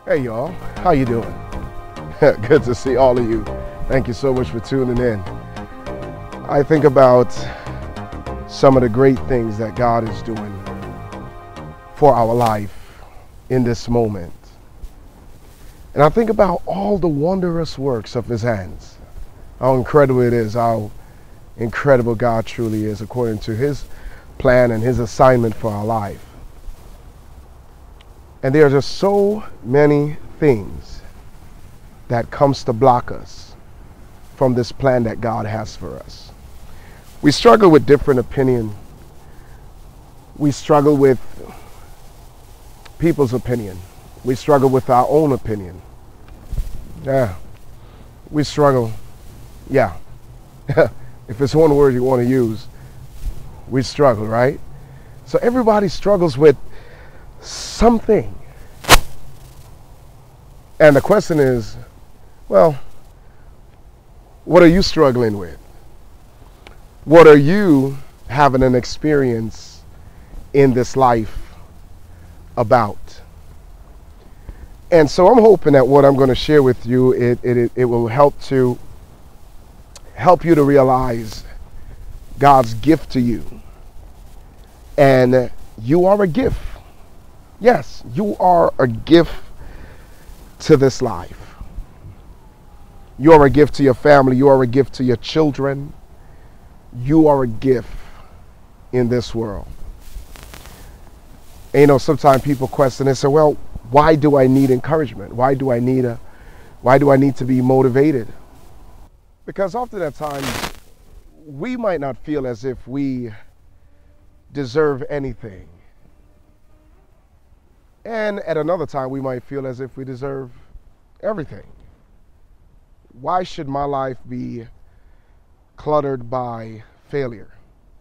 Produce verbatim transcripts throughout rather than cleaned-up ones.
Hey y'all, how you doing? Good to see all of you. Thank you so much for tuning in. I think about some of the great things that God is doing for our life in this moment. And I think about all the wondrous works of his hands. How incredible it is, how incredible God truly is according to his plan and his assignment for our life. And there are just so many things that comes to block us from this plan that God has for us. We struggle with different opinion. We struggle with people's opinion. We struggle with our own opinion. Yeah, we struggle. Yeah, if it's one word you want to use, we struggle, right? So everybody struggles with something. And the question is, well, what are you struggling with? What are you having an experience in this life about? And so I'm hoping that what I'm going to share with you, it, it, it will help to help you to realize God's gift to you. And you are a gift. Yes, you are a gift to this life. You are a gift to your family. You are a gift to your children. You are a gift in this world. And, you know, sometimes people question and say, well, why do I need encouragement? Why do I need a, why do I need to be motivated? Because often at times we might not feel as if we deserve anything. And at another time, we might feel as if we deserve everything. Why should my life be cluttered by failure?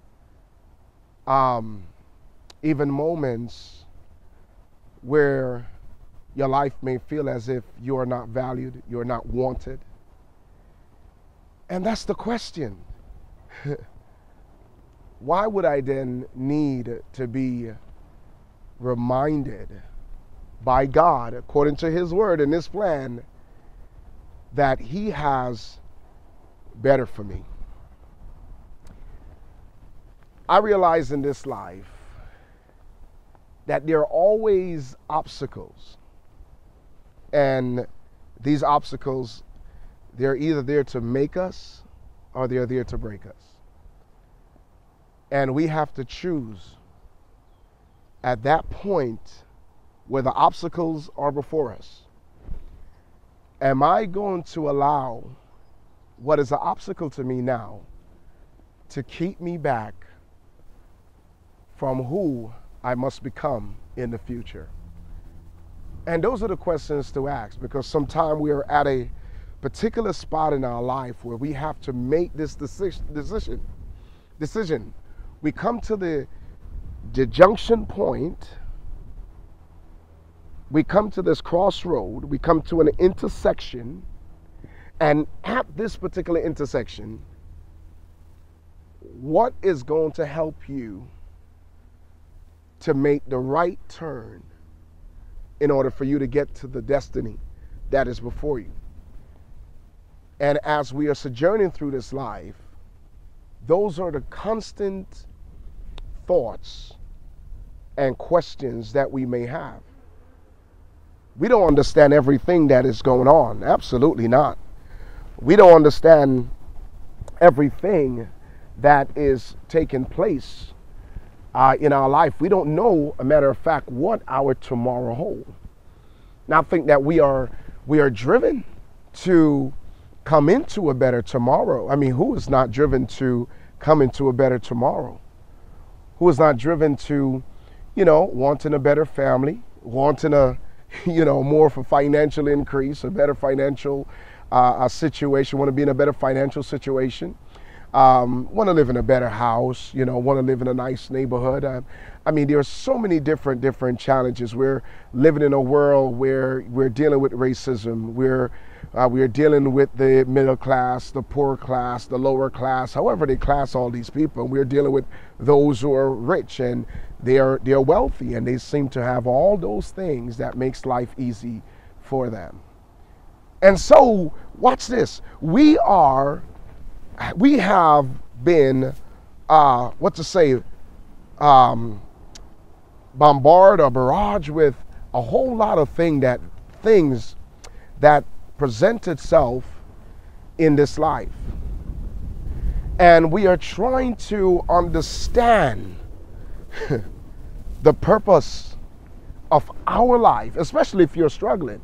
Um, even moments where your life may feel as if you are not valued, you are not wanted. And that's the question. Why would I then need to be reminded by God, according to his word and his plan, that he has better for me? I realize in this life that there are always obstacles. And these obstacles, they're either there to make us or they're there to break us. And we have to choose at that point where the obstacles are before us. Am I going to allow what is an obstacle to me now to keep me back from who I must become in the future? And those are the questions to ask, because sometimes we are at a particular spot in our life where we have to make this decision. Decision. decision. We come to the, the junction point. We come to this crossroad. We come to an intersection. And at this particular intersection, what is going to help you to make the right turn in order for you to get to the destiny that is before you? And as we are sojourning through this life, those are the constant thoughts and questions that we may have. We don't understand everything that is going on. Absolutely not. We don't understand everything that is taking place uh, in our life. We don't know, a matter of fact, what our tomorrow holds. Now, I think that we are we are driven to come into a better tomorrow. I mean, who is not driven to come into a better tomorrow? Who is not driven to, you know, wanting a better family, wanting a, you know, more of a financial increase, a better financial uh, a situation, want to be in a better financial situation, um, want to live in a better house, you know, want to live in a nice neighborhood. Uh, I mean, there are so many different, different challenges. We're living in a world where we're dealing with racism. We're Uh, we are dealing with the middle class, the poor class, the lower class, however they class all these people. We're dealing with those who are rich and they are they are wealthy, and they seem to have all those things that makes life easy for them. And so, watch this. We are, we have been, uh, what to say, um, bombarded or barraged with a whole lot of thing that things that present itself in this life. And we are trying to understand the purpose of our life, especially if you're struggling,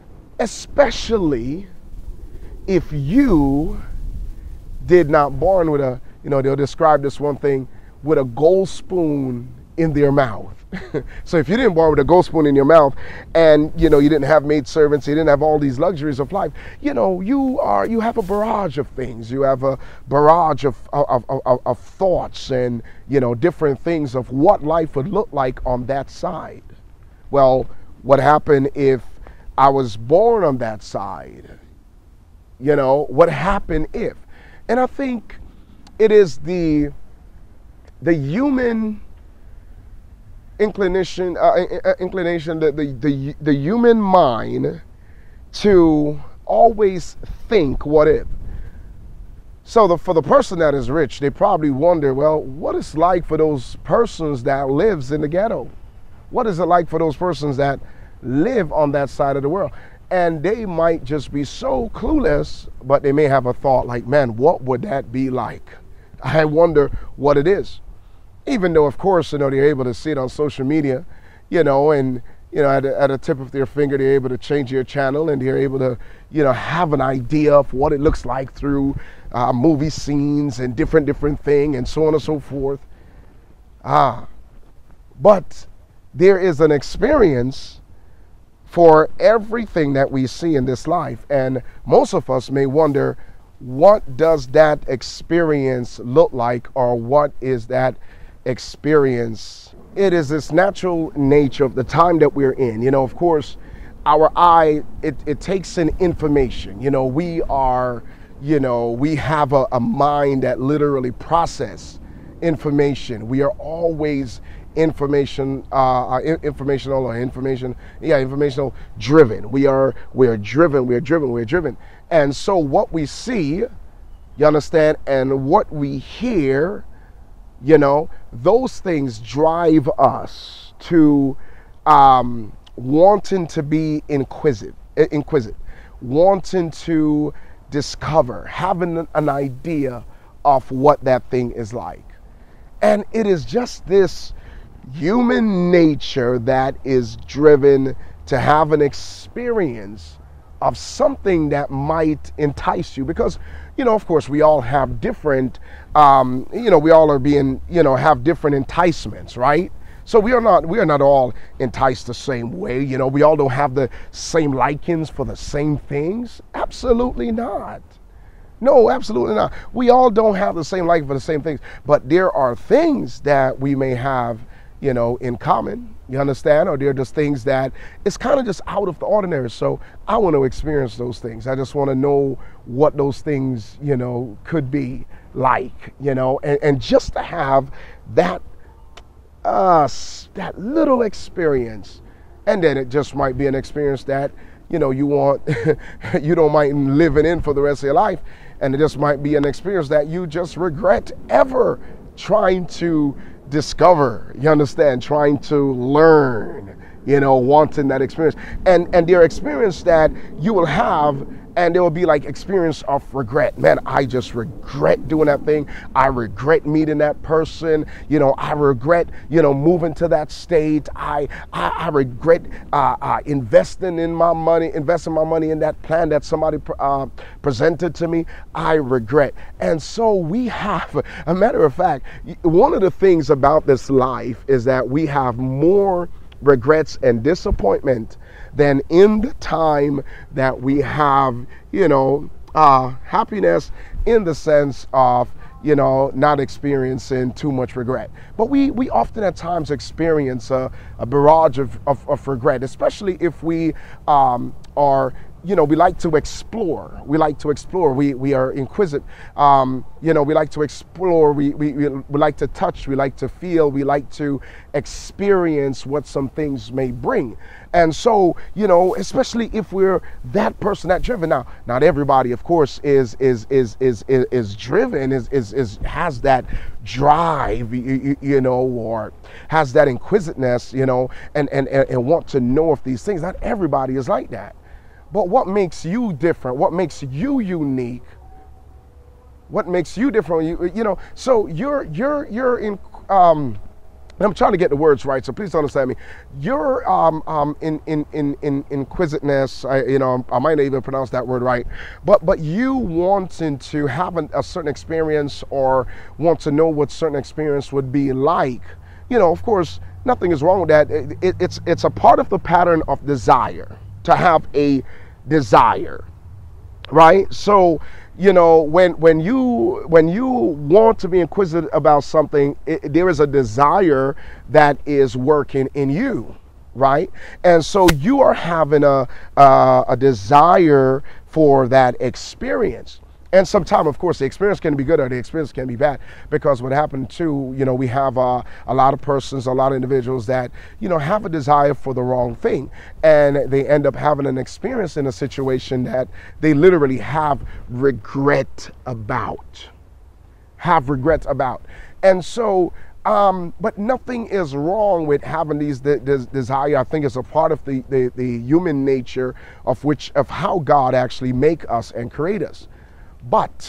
especially if you did not born with a, you know, they'll describe this one thing with a gold spoon in their mouth. So if you didn't born with a gold spoon in your mouth, and you know you didn't have maid servants, you didn't have all these luxuries of life, you know you are you have a barrage of things. You have a barrage of of, of, of thoughts and you know different things of what life would look like on that side. Well, what happened if I was born on that side? You know what happened if? And I think it is the the human inclination, uh, inclination, the, the, the, the human mind to always think what if. So the, for the person that is rich, they probably wonder, well, what it's like for those persons that lives in the ghetto? What is it like for those persons that live on that side of the world? And they might just be so clueless, but they may have a thought like, man, what would that be like? I wonder what it is. Even though, of course, you know, they're able to see it on social media, you know, and, you know, at a, at a tip of their finger, they're able to change your channel and they're able to, you know, have an idea of what it looks like through uh, movie scenes and different, different thing and so on and so forth. Ah, but there is an experience for everything that we see in this life. And most of us may wonder, what does that experience look like, or what is that experience? It is this natural nature of the time that we're in. You know, of course, our eye, it, it takes in information. You know, we are, you know, we have a, a mind that literally process information. We are always information, uh, informational or information, yeah, informational driven. We are, we are driven, we are driven, we are driven. And so what we see, you understand, and what we hear, you know, those things drive us to um, wanting to be inquisitive, inquisitive, wanting to discover, having an idea of what that thing is like. And it is just this human nature that is driven to have an experience of something that might entice you, because you know, of course, we all have different, um, you know, we all are being, you know, have different enticements, right? So we are not, we are not all enticed the same way. You know, we all don't have the same likings for the same things. Absolutely not. No, absolutely not. We all don't have the same liking for the same things, but there are things that we may have, you know, in common. You understand? Or they're just things that it's kind of just out of the ordinary. So I want to experience those things. I just want to know what those things, you know, could be like, you know, and, and just to have that, uh, that little experience. And then it just might be an experience that, you know, you want, you don't mind living in for the rest of your life. And it just might be an experience that you just regret ever trying to discover, you understand, trying to learn, you know, wanting that experience. And and their experience that you will have, and there will be like experience of regret. Man, I just regret doing that thing. I regret meeting that person. You know, I regret, you know, moving to that state. I I, I regret uh, uh, investing in my money, investing my money in that plan that somebody uh, presented to me. I regret. And so we have, a matter of fact, one of the things about this life is that we have more regrets and disappointment than in the time that we have, you know, uh, happiness, in the sense of, you know, not experiencing too much regret. But we, we often at times experience a, a barrage of, of, of regret, especially if we um, are, you know, we like to explore. We like to explore. We, we are inquisitive. Um, you know, we like to explore. We, we, we, we like to touch. We like to feel. We like to experience what some things may bring. And so, you know, especially if we're that person, that driven. Now, not everybody, of course, is is is is is, is driven, is, is is has that drive, you, you know, or has that inquisitiveness, you know, and, and and and want to know of these things. Not everybody is like that. But what makes you different? What makes you unique? What makes you different? You, you know, so you're you're you're in. Um, I'm trying to get the words right, so please understand me. You're um, um, in, in in in inquisitiveness. I, you know, I might not even pronounce that word right, but but you wanting to have an, a certain experience or want to know what certain experience would be like. You know, of course, nothing is wrong with that. It, it, it's it's a part of the pattern of desire. To have a desire, right? So, you know, when when you when you want to be inquisitive about something, it, there is a desire that is working in you, right? And so you are having a uh, a desire for that experience. And sometimes, of course, the experience can be good or the experience can be bad, because what happened too, you know, we have uh, a lot of persons, a lot of individuals that, you know, have a desire for the wrong thing, and they end up having an experience in a situation that they literally have regret about, have regret about. And so, um, but nothing is wrong with having these de de desire. I think it's a part of the, the, the human nature of which, of how God actually make us and create us. But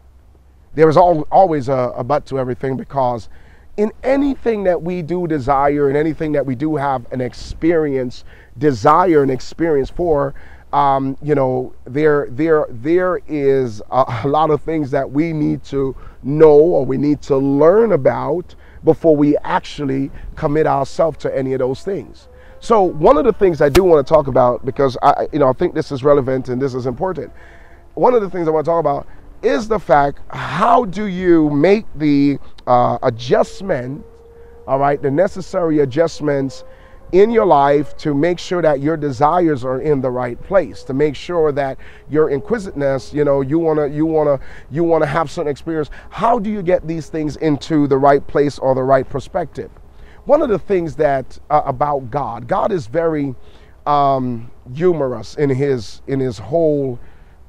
there is al always a, a but to everything, because in anything that we do desire and anything that we do have an experience, desire and experience for, um, you know, there, there, there is a, a lot of things that we need to know or we need to learn about before we actually commit ourselves to any of those things. So one of the things I do want to talk about, because I, you know, I think this is relevant and this is important. One of the things I want to talk about is the fact, how do you make the uh, adjustment, all right, the necessary adjustments in your life to make sure that your desires are in the right place, to make sure that your inquisitiveness, you know, you want to, you want to, you want to have certain experience. How do you get these things into the right place or the right perspective? One of the things that uh, about God, God is very um, humorous in his, in his whole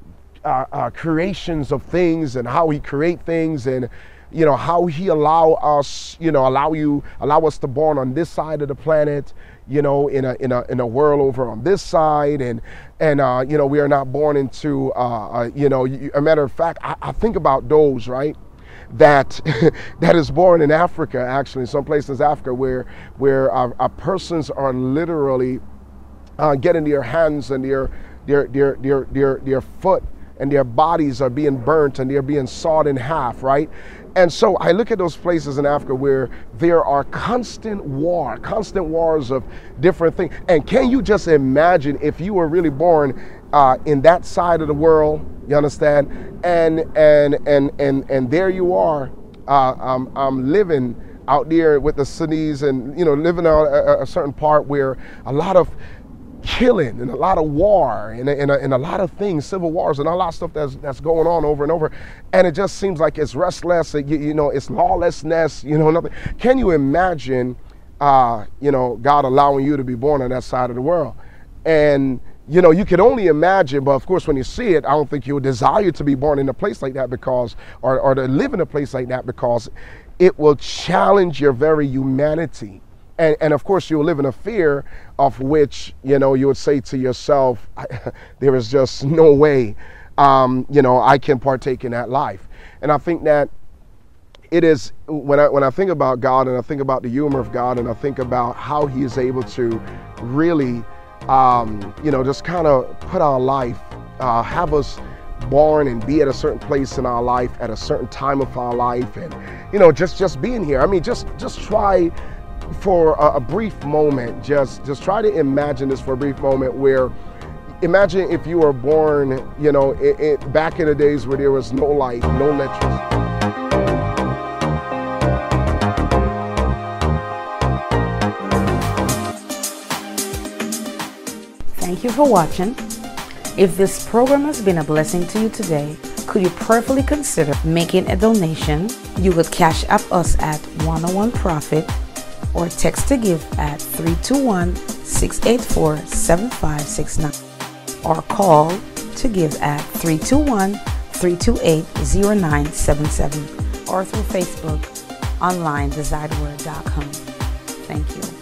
Uh, uh, creations of things, and how he create things, and you know how he allow us, you know, allow you, allow us to born on this side of the planet, you know, in a in a in a world over on this side, and and uh, you know, we are not born into, uh, uh, you know, a matter of fact, I, I think about those, right, that that is born in Africa, actually, in some places in Africa, where where our, our persons are literally uh, getting their hands and their their their their their, their foot and their bodies are being burnt and they're being sawed in half, right? And so I look at those places in Africa where there are constant war, constant wars of different things. And can you just imagine if you were really born uh, in that side of the world, you understand? And and and and and there you are, uh, um, um, living out there with the Sunnis, and you know, living out a, a certain part where a lot of killing and a lot of war and a, and, a, and a lot of things, civil wars and a lot of stuff that's that's going on over and over, and it just seems like it's restless, you, you know, it's lawlessness, you know, nothing. Can you imagine, uh, you know, God allowing you to be born on that side of the world? And you know, you can only imagine, but of course, when you see it, I don't think you'll desire to be born in a place like that, because, or, or to live in a place like that, because it will challenge your very humanity. And, and of course, you'll live in a fear of which, you know, you would say to yourself, there is just no way, um, you know, I can partake in that life. And I think that it is, when I, when I think about God, and I think about the humor of God, and I think about how he is able to really, um, you know, just kind of put our life, uh, have us born and be at a certain place in our life at a certain time of our life, and, you know, just, just being here. I mean, just, just try for a, a brief moment, just just try to imagine this for a brief moment, where imagine if you were born, you know, it, it, back in the days where there was no light, no electricity. Thank you for watching. If this program has been a blessing to you today, could you prayerfully consider making a donation? You could cash app us at one oh one Prophet or text to give at three two one, six eight four, seven five six nine or call to give at three two one, three two eight, zero nine seven seven or through Facebook, online, desired word dot com. Thank you.